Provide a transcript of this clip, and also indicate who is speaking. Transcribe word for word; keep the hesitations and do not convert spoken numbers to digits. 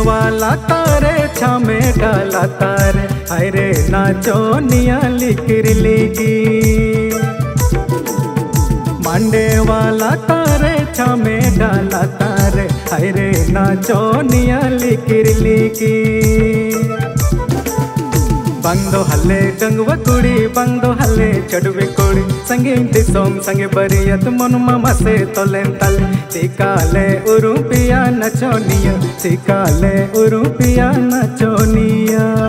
Speaker 1: वाला तारे छामे डाला तारे अरे नाचोनिया लिकिर लिकी मंडे वाला तारे छामे डाला तारे अरे नाचोनिया लिकिर लिकी बंदो हल्ले डंगवा कुड़ी बंदो हल्ले चढ़वे कुड़ी संगे दिसोम संगे बरियत मन मामा से तोलें तले चिकाले उरुपिया नचोनिया चिकाले उरुपिया नचोनिया।